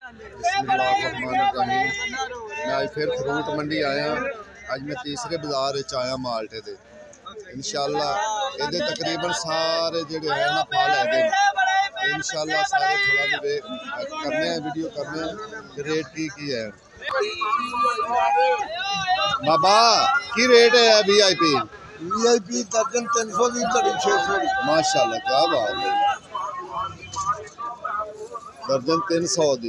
मैं आज फिर फ्रूट मंडी आया। अज मैं तीसरे बाजार आया माल्टे दे। इंशाअल्लाह इहदे तकरीबन सारे जिहड़े है ना फल है इंशाअल्लाह सारे थोड़ा करने हैं वीडियो करने हैं रेट की है। बाबा की रेट है वीआईपी दर्जन 300 दी 600 माशाअल्लाह क्या बात है। दर्जन 300 दी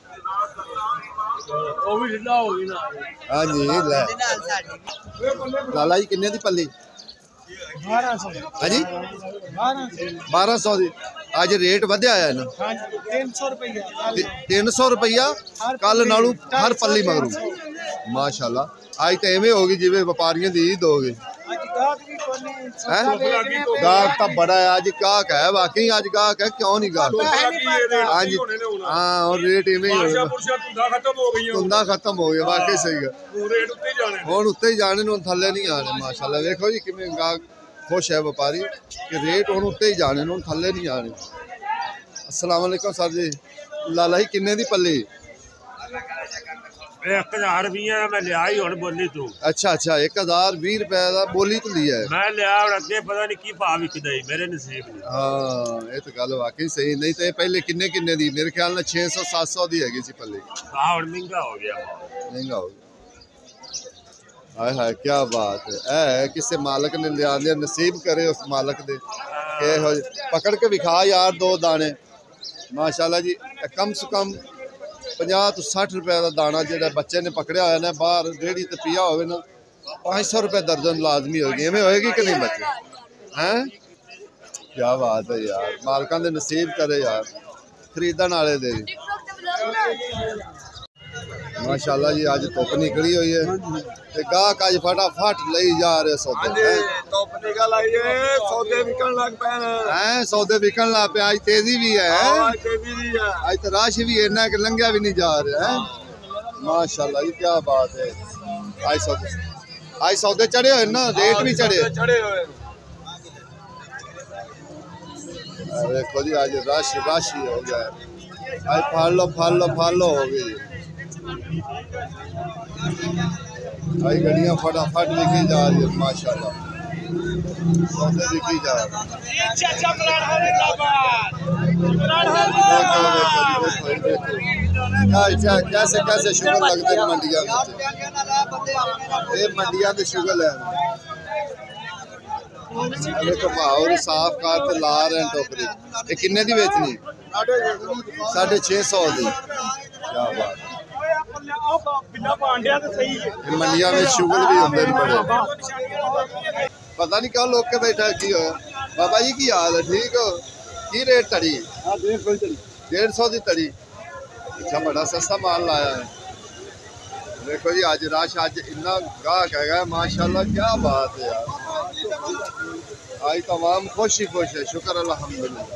हाँ जी लै लाला जी किन्ने दी पल्ली 1200 हाँ जी 1200 दी। अज रेट वधिया है ना 300 रुपया 300 रुपया कल नालों हर पल्ली मगरू माशाल्लाह। अज तो इवें होगी जिवें व्यापारियों की ईद हो गई। गाहक तो बड़ा है अज गाहक है वाकई अज गाहक है क्यों नहीं गाहक हाँ जी हाँ और रेट इवें ही धुंधा खत्म हो गया वाकई सही है हुण उत्ते ही जाने थल्ले नहीं आने माशाल्लाह। देखो जी किवें गाहक खुश है व्यापारी कि रेट हुण उत्ते ही जाने थल्ले नहीं आने। अस्सलाम वालेकुम सर जी लाला जी किन्ने दी पल्ली 1020 मैं लिया ही हुण बोली तू। अच्छा अच्छा 1020 रुपए का बोली तो लिया है मैं लिया और अगे पता नहीं की भाव विकदा ही मेरे नसीब ने। हाँ ये तो गल वाकई सही नहीं तो पहले किन्ने किन्ने दी मेरे ख्याल में 600 700 दी हैगी सी पल्ली। हाँ हुण महंगा हो गया महंगा हो गया। हाय हाय क्या बात है किसी मालक ने लिया नसीब करे उस मालक दे के पकड़ के विखा यार दो दाने माशाल्लाह जी। कम से कम 50 तो 60 रुपए का दाना जो बच्चे ने पकड़िया हुआ ना बाहर रेहड़ी ते पिया हो ना 500 रुपए दर्जन लाजमी होगी इवें होएगी कि नहीं बच्चे हैं। क्या बात है यार मालकां दे नसीब करे यार खरीदण वाले दे माशाल्लाह जी। अज धुप निकली हुई है ते गाहक अज फटाफट लई जा रहे सौदे सौदे विकन लग पे। अज तेजी भी है अज तो रश भी इन्ना कि लंघिया भी नहीं जा रहा है माशाल्लाह जी। क्या बात है आज सौदे चढ़े हुए ना रेट भी चढ़े देखो जी आज रश ही हो गया है। आज फालो हो गई भाई गड्डियां फटाफट लिखी जा रही है माशाल्लाह सौदे लिखी जा रही है। कैसे कैसे शुगर लगते हैं मंडिया ये मंडिया के शुगर है देखो भाव साफ कर ला रहे हैं टोकरी। ये किन्ने दी बेचनी 650 दी। क्या बात मंडिया में शुगर भी होंगे बड़े पता नहीं क्या लोग के बैठा की हो। बाबा जी की हाल है ठीक हो की रेट तड़ी 150 की तड़ी। अच्छा बड़ा सस्ता माल लाया है देखो जी। आज रश अज इन्ना गाहक है माशाल्लाह क्या बात है यार। आज तमाम खुश ही खुश है शुक्र अल्हम्दुलिल्लाह।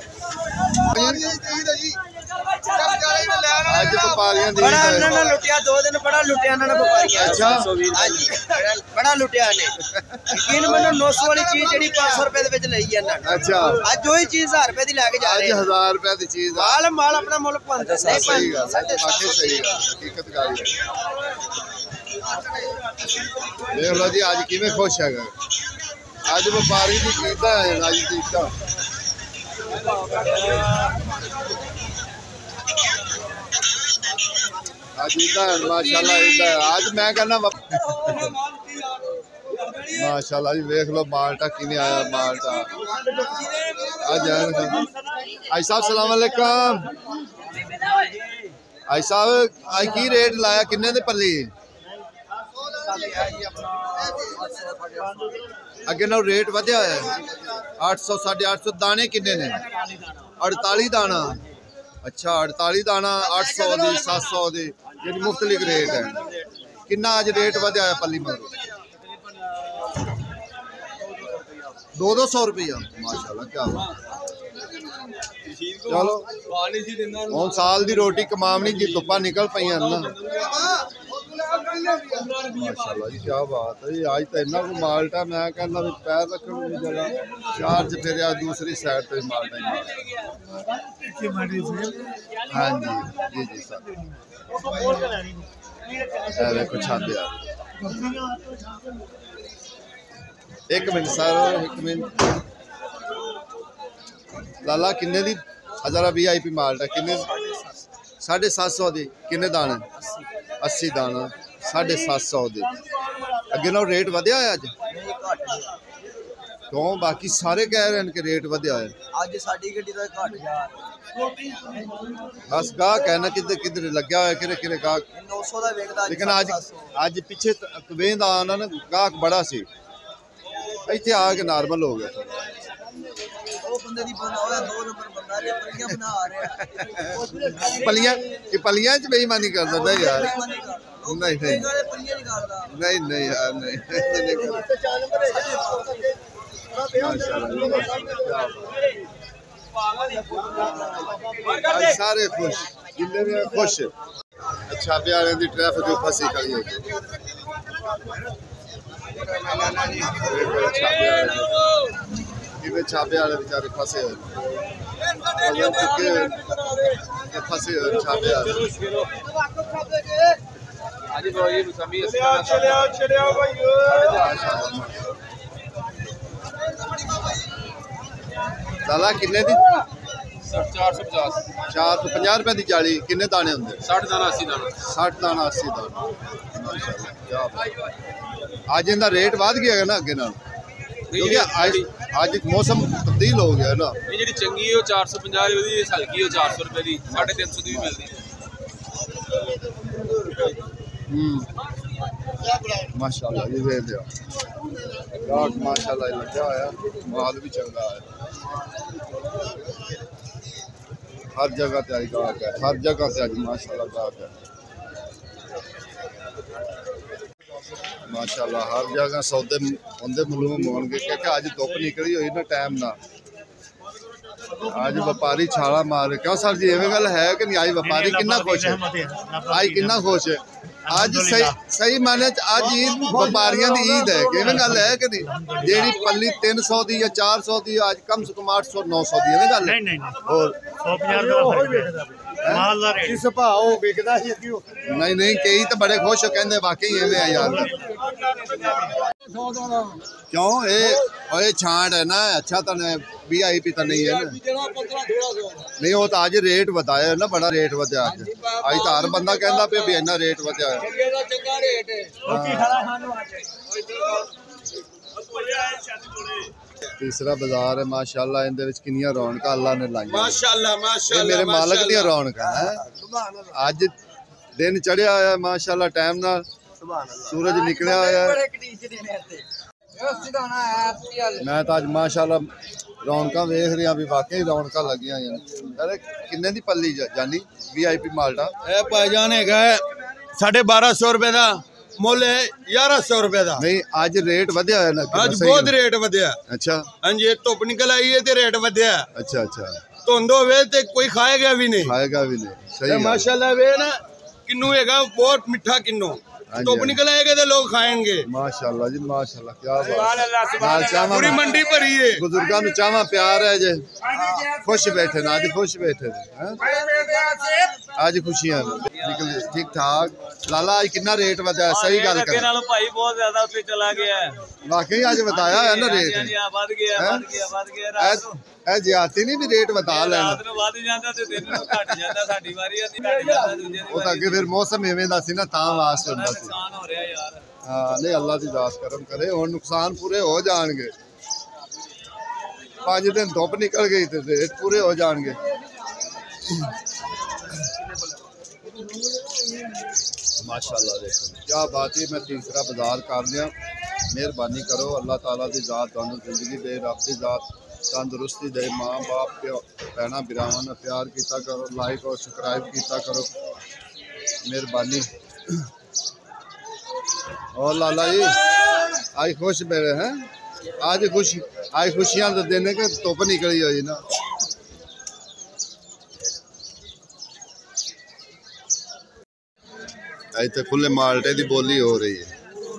आज व्यापारियां दी लुटिया 2 दिन बड़ा लुटिया ना व्यापारियां। अच्छा हां जी बड़ा लुटिया ने यकीन मनो 900 वाली चीज जेडी 500 रुपए दे विच लई जाना। अच्छा आज वही चीज 1000 रुपए दी लेके जा रहे हैं। आज 1000 रुपए दी चीज माल अपना मुल्क पंद सही गल सही गल हकीकत गल है। देख लो जी आज किवें खुश है आज व्यापारी की कीमत है आज कीमत आज माशाल्लाह आज मैं कहना माशाल्लाह जी देख लो माल्टा किने आया माल्टा आज आई साहब सलाम अलैकुम। आई साहब आज की रेट लाया किन्ने दे पल्ली अगे ना रेट वधिया है 800 850 दाने किन्ने ने 48 दाना। अच्छा 48 दाना 800 दी 700 दी यानी मुख्तलिफ रेट है। किन्ना अज रेट वधिया है पल्ली मगरू 200 रुपया माशाल्लाह क्या चलो हम साल दी रोटी कमावनी जी धुप्पा निकल पईयां ना माशाल्लाह जी क्या बात है जी। आज तो इन्ना को माल्टा मैं कहना भी पैर रखने की जगह चार्ज फिर दूसरी साइड पे माल्टा ही हाँ जी जी जी सर देखो छापे एक मिनट सर एक मिनट लाला किन्ने दी हज़ारा VIP माल्टा किन्ने 750 दी किन्ने दाने 80 दाना 750 दी अगे ना रेट वधिया है अज क्यों बाकी सारे कह रहे हैं कि रेट वधिया है अज साडी गड्डी दा घट यार बस गाह कहना किधर किधर लग्या हुआ किरे किरे गाह 900 दा वेखदा लेकिन अज पीछे तवें दा आना ना गाह बड़ा सी इत्थे आके नॉर्मल हो गया ਉਹ ਬੰਦੇ ਦੀ ਬਣਾ ਹੋਇਆ 2 ਨੰਬਰ ਬੰਦਾ ਜੇ ਪਲੀਆਂ ਬਣਾ ਰਿਹਾ पलियां च बेईमानी करदा नहीं यार नहीं नहीं ਪਲੀਆਂ ਨਹੀਂ ਕਰਦਾ नहीं नहीं यार नहीं माशाल्लाह सारे खुश जिन्ने भी खुश अच्छा प्यारे दी ट्रैफिक जो फसी खड़ी है इवे छापे वाले बेचारे फसे हुए फसे हुए छापे वाले लाला किन्ने दी 450 रुपए की 40 किन्ने दाने होंगे 60 दाना 80 दाना 60 दाना 80 दाना आज इनका रेट बढ़ गया है ना अगे नाल क्योंकि आज मौसम तब्दील हो गया ना जी चंगी है 450 रुपए की हल्की है 400 रुपए की 350 की भी मिलती माशाल्लाह ये दे दिया गाहक माशाल्लाह लगा होया माल भी चंगा है हर जगह ते आई गाहक है हर जगह से आज माशाल्लाह गाहक है माशाल्लाह हर जगह सौदे होंदे मालूम होंगे क्योंकि आज धुप निकली हुई ना टाइम ना आज व्यापारी छाला मार क्यों सर जी एवं गल है कि नहीं आज व्यापारी कितना खुश है आज कितना खुश है आज सही माने आज ईद व्यापारियों की ईद है एवं गल है कि नहीं जेडी पल्ली 300 दी या 400 दी आज कम से कम 800 900 दी एवं गल नहीं और 150 नहीं नहीं कई तो बड़े खुश हो कहते वाकई एवं है यार क्यों ये छांट है ना अच्छा तो VIP तो नहीं है ना नहीं वो तो आज रेट बताया ना बड़ा रेट वधिया आज तो हर बंदा कहता पे भी इन्ना रेट वधिया है तीसरा बाजार है माशाल्लाह इनदे विच किन्नियां रौनकां अल्लाह ने लाई माशाल्लाह माशाल्लाह मेरे मालक दी रौनकां है आज दिन चढ़िया होया माशाल्लाह टाइम नाल सूरज निकलिया होया मैं तो आज माशाल्लाह रौनकां वेख रहा भी वाकई रौनकां लगियां हैं अरे किन्ने दी पल्ली जानी VIP माल्टा ए भाईजान है 1250 रुपए दा मुल है 1100 रुपए दा नहीं आज रेट वधिया है ना आज बहुत रेट वधिया अच्छा हां जी धुप निकल आई है ते रेट वधिया अच्छा अच्छा धुंध होवे ते कोई खाएगा भी नहीं सही माशाल्लाह वे ना किन्नू हैगा बहुत मिठा किन्नू धुप निकल आएगा तो लोग खाएंगे माशाल्लाह जी माशाल्लाह क्या बात पूरी मंडी भरी है बुजुर्गों में चावा प्यार है जे खुश बैठे ना आज खुश बैठे आज खुशियां निकल ठीक ठाक लाला आज कितना रेट वधा सही गल कर भाई बहुत ज्यादा उसे चला गया है वाकई आज बताया है ना रेट बढ़ गया ए ज्यादा नहीं भी रेट बता लेना वो तो अगे फिर मौसम इवें दा सी ना तां वास्ते हुंदा सी हां नहीं अल्लाह दी दास करम करे हुण नुकसान पूरे हो जाएंगे 5 दिन धुप निकल गई तो रेट पूरे हो जाएंगे माशाल्लाह देखो क्या बात है मैं तीसरा बाजार कर लिया मेहरबानी करो अल्लाह ताला दी जात तुहानू जिंदगी दे रब दी जात तंदुरुस्ती दे माँ बाप भैन भरावां नाल प्यार किया करो लाइक और सब्सक्राइब किया करो मेहरबानी और लाला जी आज खुश मेरे हैं आज खुशियां तो देने के धुप निकली हुई ना इतने खुले माल्टे की बोली हो रही है।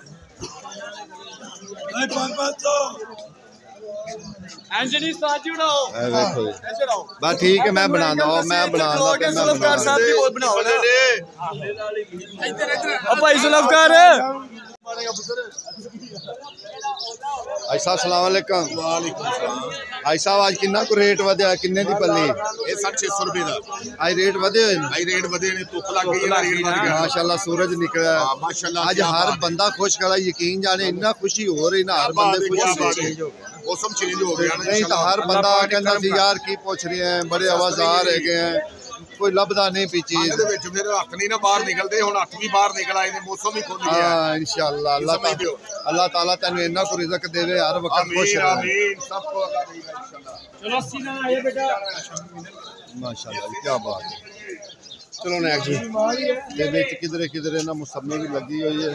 बस ठीक है, मैं बना दो, मैं बना दो। भाई साहब सलाम अलैकुम। भाई साहब आज किन्ना को रेट वधिया, किन्ने दी पल्ली? 650 रुपए दा आज रेट वधे होए भाई, रेट वधे ने, धुप लग गई है, रेट वध गया माशाल्लाह। सूरज निकला माशाल्लाह। आज हर बंदा खुश खड़ा, यकीन जाने इन्ना खुशी हो रही ना, हर बंदे खुश मौसम चेंज हो गया नहीं तो हर बंदा कहता सी यार की पूछ रहे हैं, बड़े आवाजार है गए हैं, कोई लभदा नहीं पी चीज। ਇਹਦੇ ਵਿੱਚ ਫਿਰ ਹੱਥ ਨਹੀਂ ਨਾ ਬਾਹਰ ਨਿਕਲਦੇ, ਹੁਣ ਹੱਥ ਵੀ ਬਾਹਰ ਨਿਕਲ ਆਏ ਨੇ, ਮੌਸਮ ਵੀ ਖੁੱਲ ਗਿਆ। हां इंशाअल्लाह अल्लाह ताला तेन इन्ना को रिज़्क देवे, हर वक्त खुश रहे। आमीन, सबको अल्लाह देगा इंशाअल्लाह। चलो सीना आइए बेटा, माशाल्लाह क्या बात है। चलो नेक्स्ट जी, ये विच किधरे किधरे ना मुसम्मी भी लगी हुई है।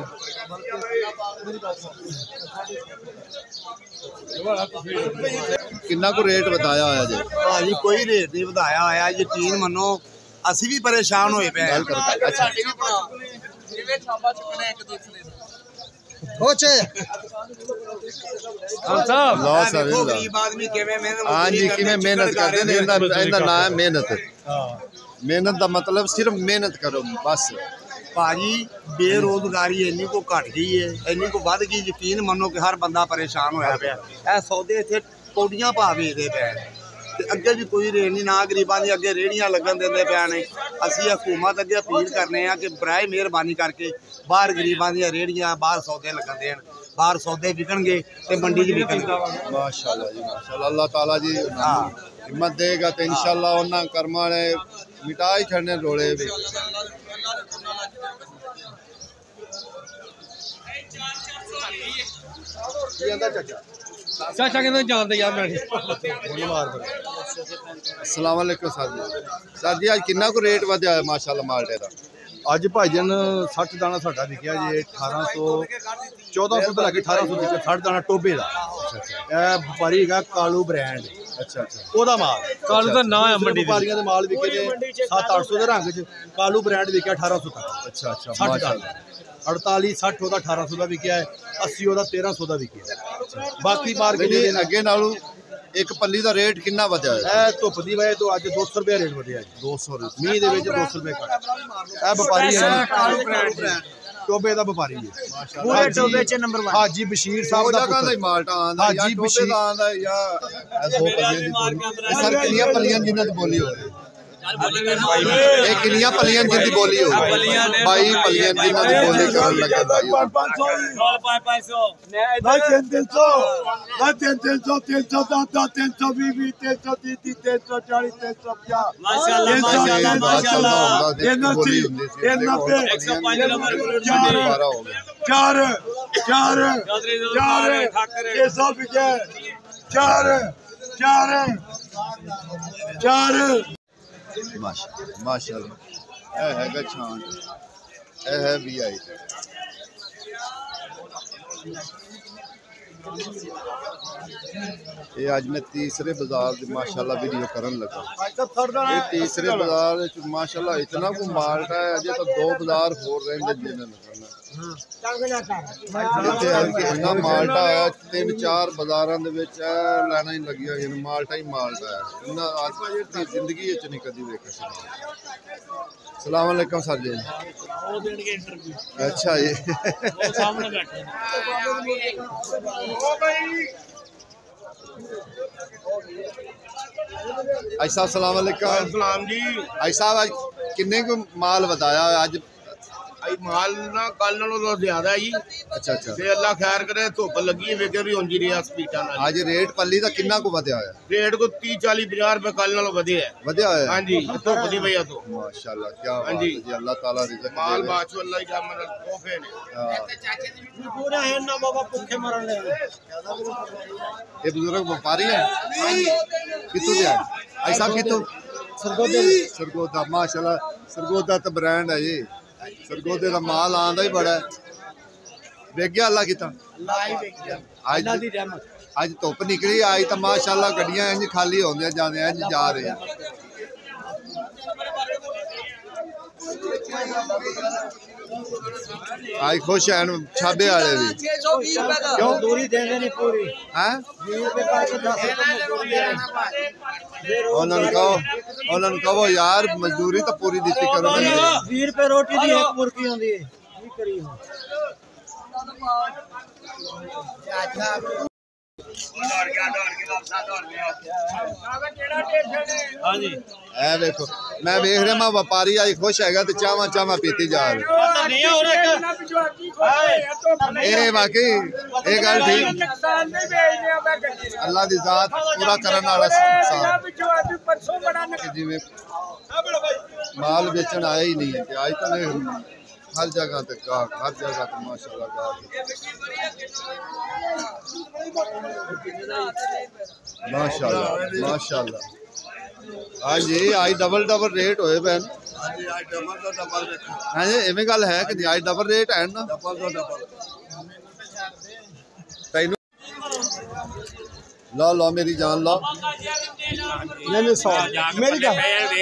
किन्ना को रेट बताया होया जी? भाजी कोई रेट नहीं बताया होया, यकीन मनो ਅਸੀਂ ਵੀ परेशान होए पे। अच्छा गरीब आदमी किवें मेहनत, हाँ जी किवें मेहनत करते हैं, इनका नाम है मेहनत। मेहनत का मतलब सिर्फ मेहनत करो बस। भाजी बेरोजगारी इन्नी को घट गई है, इन्नी को वध गई, यकीन मनो कि हर बंदा परेशान होया पे। ए सौदे इत्थे पौड़ियां पा वेचदे पे, ते अगे भी कोई रेट नहीं, ना गरीबां दी अगे रेहड़ियां लगन देंदे पे ने। असीं हुकूमत अगे अपील करने आ कि बराए मेहरबानी करके बाहर गरीबां दी रेहड़ियां, बाहर सौदे लगन देन, बाहर सौदे विकणगे ते मंडी च विकणगे। माशाल्लाह जी माशाल्लाह, अल्लाह ताला जी हिम्मत देगा तो इंशाल्लाह उन्हां कर्मां ने मिटा ही छड़ने रोले भी। चाचा कहते जानते यार मैं। अस्सलाम वालेकुम सर जी। सर जी आज किन्ना को रेट वधिया है माशाल्लाह माल्टे दा? ਅੱਜ ਭਾਜਨ 60 ਦਾਣਾ ਸਾਡਾ ਵਿਕਿਆ ਜੀ 1800 1400 ਤੋਂ ਲੈ ਕੇ 1800 ਤੱਕ 60 ਦਾਣਾ ਟੋਬੇ ਦਾ। ਇਹ ਵਪਾਰੀ ਹੈਗਾ ਕਾਲੂ ਬ੍ਰਾਂਡ। अच्छा ਉਹਦਾ ਮਾਲ ਕਾਲੂ ਦਾ ਨਾਂ ਹੈ ਮੰਡੀ ਵਪਾਰੀਆਂ ਦੇ ਮਾਲ ਵਿਕੇ ਨੇ 7-800 ਦੇ ਰੰਗ ਚ, ਕਾਲੂ ਬ੍ਰਾਂਡ ਵਿਕਿਆ 1800 ਤੱਕ। अच्छा 60 ਦਾਣਾ 48 60 ਉਹਦਾ 1800 ਦਾ ਵਿਕਿਆ ਹੈ, 80 ਉਹਦਾ 1300 ਦਾ ਵਿਕਿਆ। ਬਾਕੀ ਮਾਰਕੀਟ ਦੇ अगे नालों एक पल्ली का रेट कितना वधिया है? ਇਹ ਧੁੱਪ ਦੀ ਵਜ੍ਹਾ ਤੋਂ ਅੱਜ 200 रुपए रेट ਵਧਿਆ ਜੀ। 200 रुपये ਮੀਂਹ ਦੇ ਵਿੱਚ 200 रुपए ਘੱਟ। ਇਹ ਵਪਾਰੀ ਹੈ ਟੋਬੇ ਦਾ ਵਪਾਰੀ ਹੈ, ਪੂਰੇ ਟੋਬੇ ਚ ਨੰਬਰ 1 ਹਾਜੀ ਬਸ਼ੀਰ ਸਾਹਿਬ ਦਾ जगह ਪੁੱਤਰ। माल्टा आंदा या हाजी टोबे बशीर। दा आंदा या दो पल्लियां दी बोली। सर कितनी पल्लियां जिन्हां दी बोली हो रही? एक कितनी पल्लियां जिंदी बोली हो? भाई पल्लियां जिन्हां दी बोली करन लगे भाई 500 माशाल्लाह है छान है VI। ये आज मैं तीसरे बाजार माशाल्लाह वीडियो करन लगा। ये तीसरे बाजार माशाल्लाह इतना को माल्टा है, अजे तो दो बाजार होर रहिंदे जिन्हां ने करना। इतना माल्टा है 3-4 बाजारां दे विच लाइनां ही लगी होई ने, माल्टा ही माल्टा है। इन्ना आज जिंदगी विच नहीं कदी वेखिया। सलाम अलैकुम सर जी। अच्छा जी सामने बैठे आई साहब सलाम अलैकुम। सलाम जी। आई साहब आज किन्ने को माल बताया आज? आई माल ना कल नालों तो ज्यादा है जी। अच्छा अच्छा ते अल्लाह खैर करे, धुप लगी वेखे भी हुंदी रही स्पीडां नाल। आज रेट पल्ली दा किन्ना को वधिया है? रेट को 30-40-50 रुपए कल नालों वधे है। वधिया है हां जी, धुप दी वजह तो। माशाल्लाह क्या बात हाँ है जी। जी, अल्लाह ताला रिज़्क माल दे। बाचो अल्लाह ही मतलब तोहफे ने। पूरा है ना बाबा भूखे मरन ले। ये बुजुर्ग व्यापारी है कितों दे? आई साहब कितों? सरगोदा माशाल्लाह सरगोदा तो ब्रांड है जी। सरगोदे का माल आंदा ही बड़ा है। वेख गया अल्लाह किता आज धुप निकली, आज तो माशाल्लाह गड्डियां इंज खाली होंदियां जांदियां इंज जा रहे हैं। आज खुश हैं छाबे वाले भी क्यों दूरी देने नहीं पूरी हैं उन्होंने कहो यार मजदूरी तो पूरी दी करो 20 रुपए रोटी दी एक मुर्गी होंदी है की करी हाँ जी ए देखो मैं देख रहा मैं व्यापारी आज खुश है तो चावा चावा पीती जा रही वाकई ये गल ठीक अल्लाह दी जात पूरा करने वाला जिवें माल बेचन आया ही नहीं है आज तो हर जगह तक हर जगह तक माशाल्लाह माशाल्लाह माशाल्लाह हाँ जी आज डबल रेट होए पैन हाँ जी इवें गल है कि आज डबल रेट है ना लो लो मेरी जान लो मेरी जान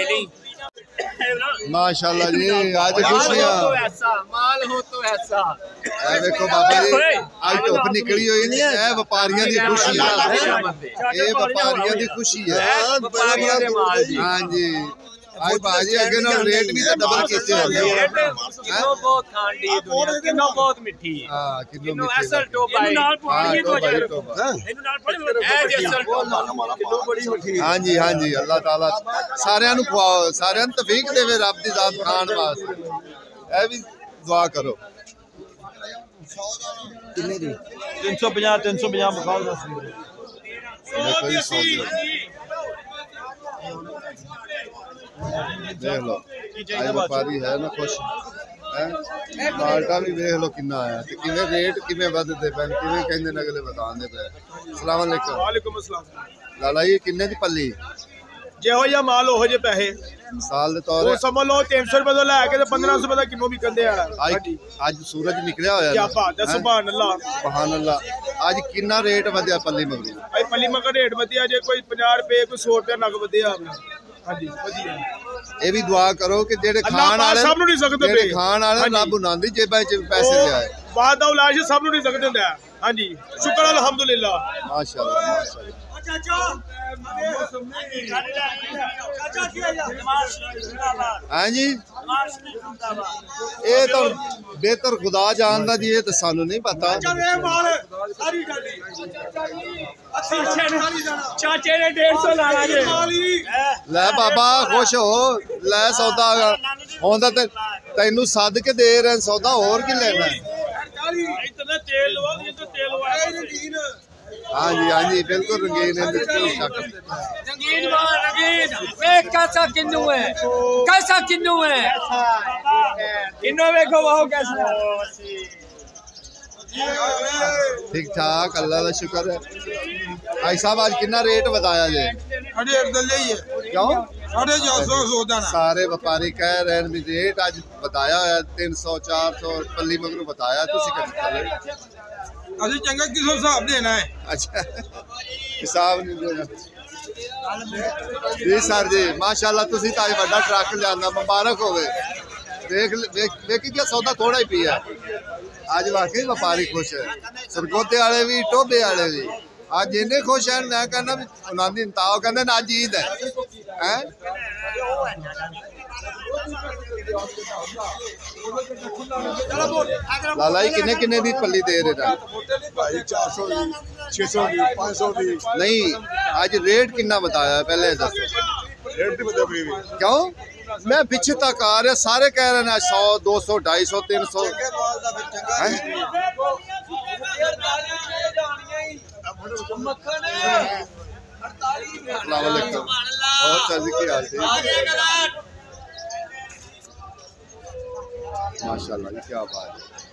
माशाल्लाह जी आज खुशियां माल हो तो ऐसा देखो बाबा जी आज धुप निकली हुई नहीं है व्यापारियों की खुशी है ये व्यापारियों की खुशी है हाँ जी आज बाजी अगे ना रेट भी तो डबल कीते हो गए किलो बहुत खांडी दुनिया किलो बहुत मिठी है हां किलो मिठी असल टोबा है हां टोबा इनु नाल पड़े ए जी असल टोबा किलो बड़ी मिठी हां जी अल्लाह ताला सारियां नु खवाओ सारियां नु तौफीक देवे रब दी जात खान वास्ते ए भी दुआ करो कितने दी 350 बखाओ 10 देखो ये सौ देख लो आज व्यापारी है ना खुश है माल्टा भी देख लो कितना आया ते किवें रेट किवें वधदे पैन किवें कहंदे ने अगले बतांदे पे अस्सलाम वालेकुम वालेकुम अस्सलाम लाला जी किन्ने दी पल्ली ਜਿਹੋ ਜਿਹਾ ਮਾਲ ਉਹੋ ਜਿਹੇ ਪੈਸੇ मिसाल दे तौर ਉਹ ਸਮਝ ਲਓ 300 ਰੁਪਏ ਤੋਂ ਲੈ ਕੇ ਤੇ 1500 ਰੁਪਏ ਦਾ ਕਿਲੋ ਵੀ ਕੰਦੇ ਆ आज सूरज निकलिया होया ਕੀ ਬਾਤ ਹੈ ਸੁਭਾਨ ਅੱਲਾਹ सुभान अल्लाह आज कितना रेट वधया पल्ली मगरू ਭਾਈ ਪੱਲੀ ਮਗਰ ਰੇਟ ਵਧਿਆ ਜੇ ਕੋਈ 50 ਰੁਪਏ ਕੋਈ 100 ਰੁਪਏ ਨਗ ਵਧਿਆ ਹਾਂਜੀ ਵਧੀਆ ਇਹ ਵੀ ਦੁਆ ਕਰੋ ਕਿ ਜਿਹੜੇ ਖਾਣ ਵਾਲੇ ਸਭ ਨੂੰ ਨਹੀਂ ਸਕਦੇ ਜਿਹੜੇ ਖਾਣ ਵਾਲੇ ਰੱਬ ਉਹਨਾਂ ਦੀ ਜੇਬਾਂ 'ਚ ਪੈਸੇ ਲਿਆਏ ਬਾਦ ਦਾ ਉਲਾਜ ਸਭ ਨੂੰ ਨਹੀਂ ਸਕਦੇ ਹੁੰਦਾ ਹਾਂਜੀ ਸ਼ੁਕਰ ਅਲਹਮਦੁਲਿਲਾ ਮਾਸ਼ਾਅੱਲਾ ਮਾਸ਼ਾਅੱਲਾ हाँ जी ये तो बेहतर खुदा जानदा जी ये तो सानू नहीं पता चाचे ने 150 लाना जे ले बाबा खुश हो ले सौदा होंदा ते तैनू सद के दे रहे सौदा और की लेना इतना तेल लवा तो तेल लवा हाँ जी बिल्कुल रंगीन है रंगीन एक कैसा किन्नू है किन्नू देखो वो कैसा ठीक ठाक अल्लाह का शुक्र है भाई साहब आज कितना रेट बताया जे क्यों सारे व्यापारी कह रहे हैं रेट आज बताया है 300 400 पल्ली मगरू बताया तुसी ਅਸੀਂ ਚੰਗਾ ਕਿਸ ਹਿਸਾਬ ਦੇਣਾ ਹੈ अच्छा हिसाब नहीं देना जी सर जी माशाल्लाह तुसी तो आज बड़ा ट्रक लिया मुबारक होवे देखी क्या सौदा थोड़ा ही पिया आज वाकई व्यापारी खुश है सरगोते वाले भी टोबे वाले भी आज जिन्हें खुश है मैं कहना उन्होंने इंताव कहते अज ईद है लाला जी किन्ने किन्ने दी पल्ली दे रहे भाई 400 दी 600 दी 500 दी नहीं आज रेट कितना बताया पहले दसो रेट नहीं बता क्यों मैं पीछे तक आ रहा सारे कह रहे हैं 100 200 250 300 बहुत चल की हाल थी माशाल्लाह क्या बात है।